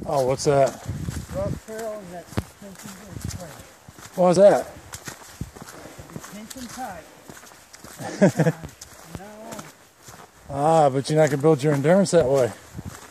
Oh, what's that? Rough trail and that suspension is tight. What was that? Tension tight. Ah, but you're not going to build your endurance that way.